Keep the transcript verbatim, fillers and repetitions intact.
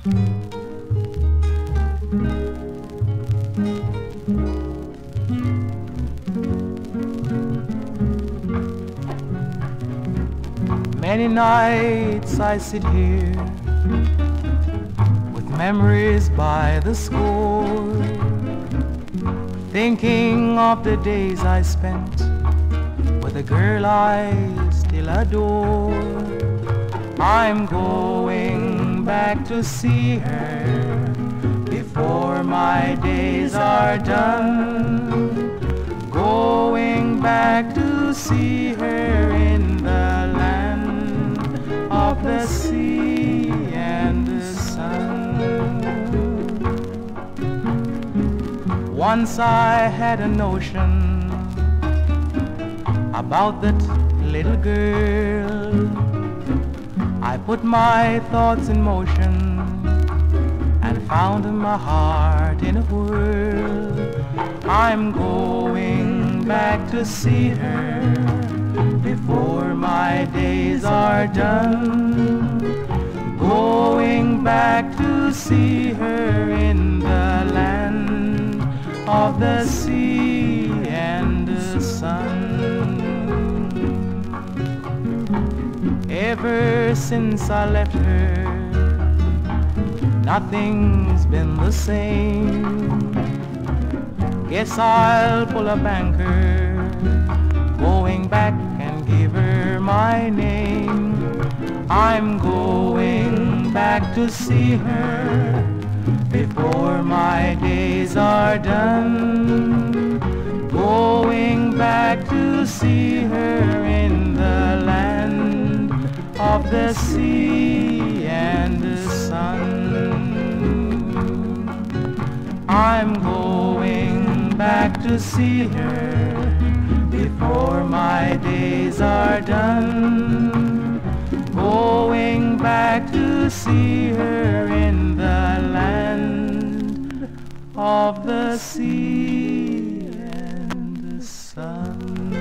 Many nights I sit here with memories by the score, thinking of the days I spent with a girl I still adore. I'm going back to see her before my days are done. Going back to see her in the land of the sea and the sun. Once I had a notion about that little girl. I put my thoughts in motion and found my heart in a whirl. I'm going back to see her before my days are done. Going back to see her in the land of the sea and the sun. Ever since I left her, nothing's been the same. Guess I'll pull up anchor, going back and give her my name. I'm going back to see her before my days are done. Going back to see her in the land of the sea and the sun. I'm going back to see her before my days are done. Going back to see her in the land of the sea and the sun.